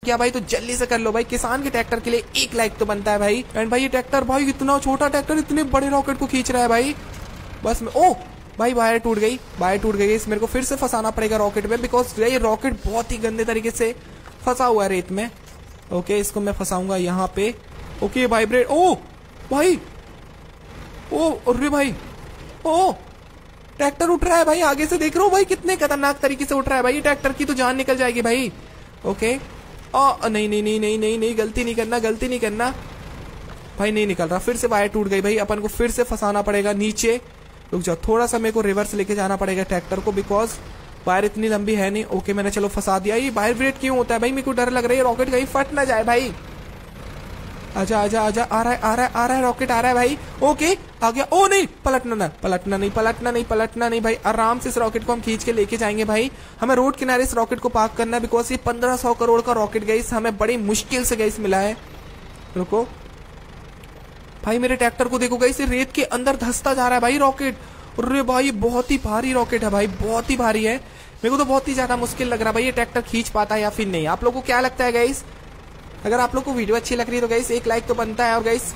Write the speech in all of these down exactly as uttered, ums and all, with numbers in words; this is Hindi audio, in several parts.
किया भाई तो जल्दी से कर लो भाई, किसान के ट्रैक्टर के लिए एक लाइक तो बनता है भाई। एंड भाई ये ट्रैक्टर भाई इतना छोटा ट्रैक्टर इतने बड़े रॉकेट को खींच रहा है भाई। बस में ओ भाई वायर टूट गई, वायर टूट गई। इस मेरे को फिर से फंसाना पड़ेगा रॉकेट में, बिकॉज ये रॉकेट बहुत ही गंदे तरीके से फंसा हुआ है रेत में। ओके इसको मैं फंसाऊंगा यहाँ पे। ओके वाइब्रेट, ओ भाई ओ अरे भाई ओ ट्रैक्टर उठ रहा है भाई, आगे से देख रहा हूँ भाई कितने खतरनाक तरीके से उठ रहा है भाई। ट्रैक्टर की तो जान निकल जाएगी भाई। ओके ओ नहीं नहीं नहीं नहीं नहीं नहीं गलती नहीं करना, गलती नहीं करना भाई। नहीं निकल रहा, फिर से वायर टूट गई भाई। अपन को फिर से फंसाना पड़ेगा नीचे। रुक जाओ, थोड़ा सा मेरे को रिवर्स लेके जाना पड़ेगा ट्रैक्टर को, बिकॉज वायर इतनी लंबी है नहीं। ओके मैंने चलो फंसा दिया। ये वाइब्रेट क्यों होता है भाई, मेरे को डर लग रहा है रॉकेट कहीं फट ना जाए भाई। आजा आजा आजा, आ रहा है आ रहा है आ रहा है रॉकेट आ रहा है भाई। ओके आ गया। ओ नहीं पलटना ना, पलटना नहीं पलटना नहीं पलटना नहीं भाई। आराम से इस रॉकेट को हम खींच के लेके जाएंगे भाई। हमें रोड किनारे इस रॉकेट को पार्क करना है, बिकॉज ये पंद्रह सौ करोड़ का रॉकेट गाइस हमें बड़ी मुश्किल से गाइस मिला है। रुको भाई, मेरे ट्रैक्टर को देखो गाइस, रेत के अंदर धंसता जा रहा है भाई रॉकेट। अरे भाई बहुत ही भारी रॉकेट है भाई, बहुत ही भारी है। मेरे को तो बहुत ही ज्यादा मुश्किल लग रहा है भाई ये ट्रैक्टर खींच पाता है या फिर नहीं। आप लोगों को क्या लगता है गाइस? अगर आप लोग को वीडियो अच्छी लग रही है तो गाइस एक लाइक तो बनता है। और गाइस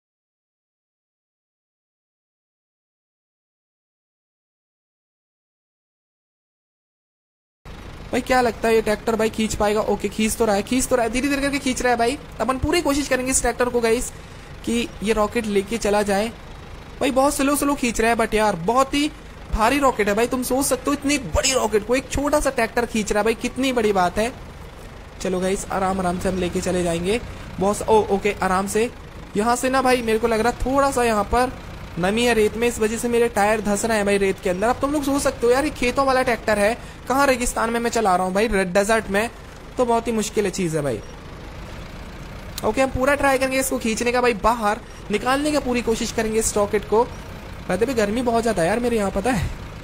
भाई क्या लगता है ये ट्रैक्टर भाई खींच पाएगा? ओके खींच तो रहा है, खींच तो रहा है, धीरे धीरे करके खींच रहा है भाई। अपन पूरी कोशिश करेंगे इस ट्रैक्टर को गाइस कि ये रॉकेट लेके चला जाए भाई। बहुत स्लो स्लो खींच रहा है, बट यार बहुत ही भारी रॉकेट है भाई। तुम सोच सकते हो इतनी बड़ी रॉकेट को एक छोटा सा ट्रैक्टर खींच रहा है भाई, कितनी बड़ी बात है। चलो गाइस आराम आराम से हम लेके चले जाएंगे बॉस। ओ ओके आराम से। यहाँ से ना भाई मेरे को लग रहा है थोड़ा सा यहाँ पर नमी है रेत में, इस वजह से मेरे टायर धंस रहे हैं भाई रेत के अंदर। अब तुम लोग सोच सकते हो यार ये खेतों वाला ट्रैक्टर है, कहाँ रेगिस्तान में मैं चला रहा हूँ भाई, डेजर्ट में, तो बहुत ही मुश्किल चीज है भाई। ओके हम पूरा ट्राई करेंगे इसको खींचने का भाई, बाहर निकालने का पूरी कोशिश करेंगे इस रॉकेट को। वैसे भी गर्मी बहुत ज्यादा है यार मेरे यहाँ, पता है।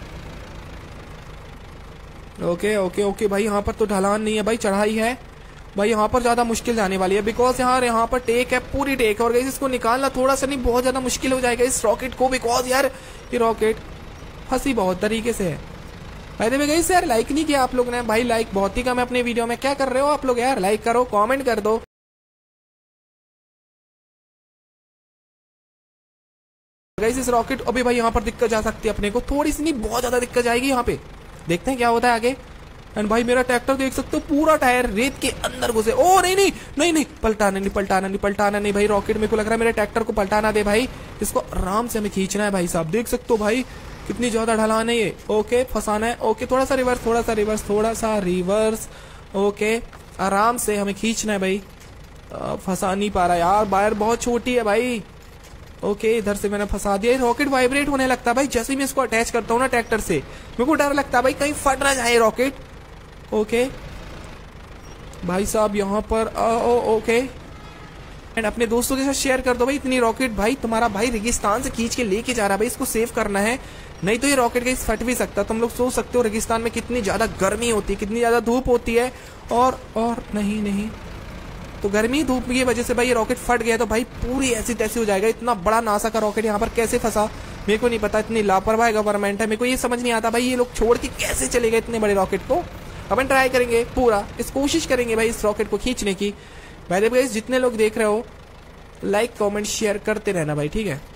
ओके ओके ओके भाई यहाँ पर तो ढलान नहीं है भाई, चढ़ाई है भाई। यहाँ पर ज्यादा मुश्किल जाने वाली है, बिकॉज यार यहाँ पर टेक है, पूरी टेक है। और गाइस इसको निकालना थोड़ा सा नहीं बहुत ज्यादा मुश्किल हो जाएगा इस रॉकेट को, बिकॉज यार ये रॉकेट फंसी बहुत तरीके से है। भाई भी गाइस यार लाइक नहीं किया आप लोग ने भाई, लाइक बहुत ही कम है अपने वीडियो में। क्या कर रहे हो आप लोग यार? लाइक करो, कॉमेंट कर दो गाइस। इस रॉकेट अभी भाई यहाँ पर दिक्कत जा सकती है अपने को, थोड़ी सी नहीं बहुत ज्यादा दिक्कत जाएगी यहाँ पे। देखते हैं क्या होता है आगे। एंड भाई मेरा ट्रैक्टर देख सकते हो पूरा टायर रेत के अंदर घुसे। ओ नहीं नहीं नहीं नहीं पलटाना नहीं पलटाना नहीं पलटाना नहीं भाई। रॉकेट मेरे को लग रहा है मेरे ट्रैक्टर को पलटाना दे भाई, इसको आराम से हमें खींचना है भाई साहब। देख सकते हो भाई कितनी ज्यादा ढलान है ये। ओके फंसाना है। ओके थोड़ा सा रिवर्स, थोड़ा सा रिवर्स, थोड़ा सा रिवर्स। ओके आराम से हमें खींचना है भाई। फंसा नहीं पा रहा यार, वायर बहुत छोटी है भाई। ओके इधर से मैंने फंसा दिया। रॉकेट वाइब्रेट होने लगता है भाई जैसे ही मैं इसको अटैच करता हूँ ना ट्रैक्टर से। मेरे को डर लगता है भाई कहीं फट ना जाए रॉकेट। ओके भाई साहब यहाँ पर आ, ओ, ओके एंड अपने दोस्तों के साथ शेयर कर दो भाई। इतनी रॉकेट भाई तुम्हारा भाई रेगिस्तान से खींच के लेके जा रहा है भाई, इसको सेव करना है, नहीं तो ये रॉकेट कहीं फट भी सकता है। तुम लोग सोच सकते हो रेगिस्तान में कितनी ज्यादा गर्मी होती है, कितनी ज्यादा धूप होती है। और और नहीं नहीं तो गर्मी धूप की वजह से भाई ये रॉकेट फट गया तो भाई पूरी ऐसी तैसी हो जाएगा। इतना बड़ा नासा का रॉकेट यहाँ पर कैसे फंसा मेरे को नहीं पता। इतनी लापरवाह गवर्नमेंट है, मेरे को ये समझ नहीं आता भाई ये लोग छोड़ के कैसे चले गए इतने बड़े रॉकेट को। अपन ट्राई करेंगे पूरा, इस कोशिश करेंगे भाई इस रॉकेट को खींचने की। भाई गाइस जितने लोग देख रहे हो लाइक कमेंट शेयर करते रहना भाई, ठीक है।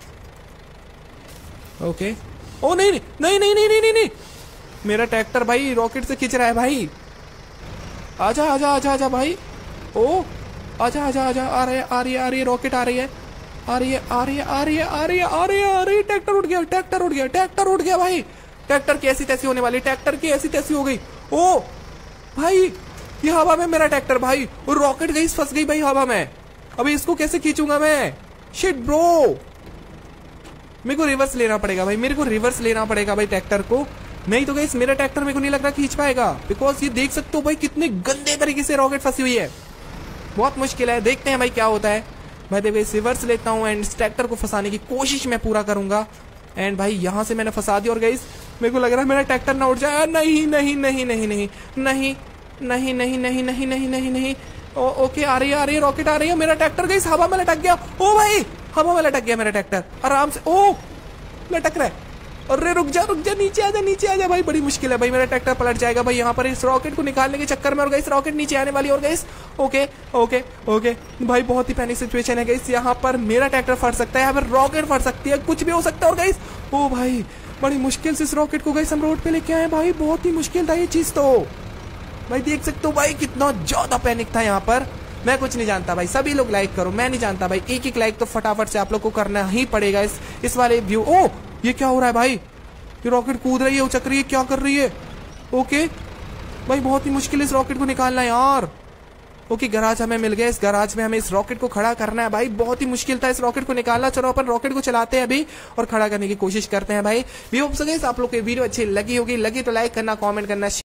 ओके ओ नहीं नहीं नहीं नहीं नहीं नहीं नहीं, नहीं। मेरा ट्रैक्टर भाई रॉकेट से खींच रहा है भाई। आजा आजा आजा आजा भाई। ओ आजा आजा आजा, आ रही है आ रही है आ रही है रॉकेट आ रही है आ रही है आ रही है आ रही है आ रही है आ रही है आ रही है। ट्रैक्टर उठ गया ट्रैक्टर उठ गया ट्रैक्टर उठ गया भाई। ट्रैक्टर की ऐसी तैसी होने वाली, ट्रैक्टर की ऐसी तैसी हो गई। ओ भाई ये हवा में मेरा ट्रैक्टर भाई, और रॉकेट गई फंस गई भाई हवा में। अभी इसको कैसे खींचूंगा मैं? शिट ब्रो, मेरे को रिवर्स लेना पड़ेगा भाई, मेरे को रिवर्स लेना पड़ेगा भाई ट्रैक्टर को, नहीं तो गाइस मेरा ट्रैक्टर मेरे को नहीं लग रहा खींच पाएगा। बिकॉज ये देख सकते हो भाई कितने गंदे तरीके से रॉकेट फंसी हुई है, बहुत मुश्किल है। देखते हैं भाई क्या होता है। मैं देखो रिवर्स लेता हूँ एंड इस ट्रैक्टर को फंसाने की कोशिश मैं पूरा करूंगा। एंड भाई यहाँ से मैंने फंसा दिया और गाइस मेरे को लग रहा है मेरा ट्रैक्टर ना उठ जाए। नहीं नहीं नहीं नहीं नहीं नहीं नहीं नहीं नहीं नहीं नहीं नहीं नहीं ओ, ओके आ रही है आ रही है रॉकेट आ रही है। मेरा ट्रैक्टर गाइस हवा में लटक गया। ओ भाई हवा में लटक गया मेरा ट्रैक्टर आराम से। ओ लटक रहा है अरे रुक जा रुक जा, नीचे आजा नीचे आजा भाई, बड़ी मुश्किल है भाई, मेरा ट्रैक्टर पलट जाएगा भाई यहाँ पर इस रॉकेट को निकालने के चक्कर में। और गाइस रॉकेट नीचे आने वाली, और गाइस ओके ओके ओके भाई बहुत ही पैनिक सिचुएशन है गाइस, यहाँ पर मेरा ट्रैक्टर फट सकता है, यहाँ पर रॉकेट फट सकती है, कुछ भी हो सकता है। और गाइस ओ भाई बड़ी मुश्किल से इस रॉकेट को गाइस हम रोड पे लेके आए भाई, बहुत ही मुश्किल था ये चीज। तो भाई देख सकते हो भाई कितना ज्यादा पैनिक था यहाँ पर। मैं कुछ नहीं जानता भाई, सभी लोग लाइक करो, मैं नहीं जानता भाई, एक एक लाइक तो फटाफट से आप लोग को करना ही पड़ेगा इस इस वाले व्यू। ओ ये क्या हो रहा है भाई, ये रॉकेट कूद रही है, उचक रही है, क्या कर रही है? ओके भाई बहुत ही मुश्किल इस रॉकेट को निकालना है यार। ओके गराज हमें मिल गया, इस गराज में हमें इस रॉकेट को खड़ा करना है भाई, बहुत ही मुश्किल था इस रॉकेट को निकालना। चलो अपन रॉकेट को चलाते हैं अभी और खड़ा करने की कोशिश करते हैं भाई। वी होप सो गाइस आप लोग को वीडियो अच्छी लगी होगी, लगी तो लाइक करना, कमेंट करना।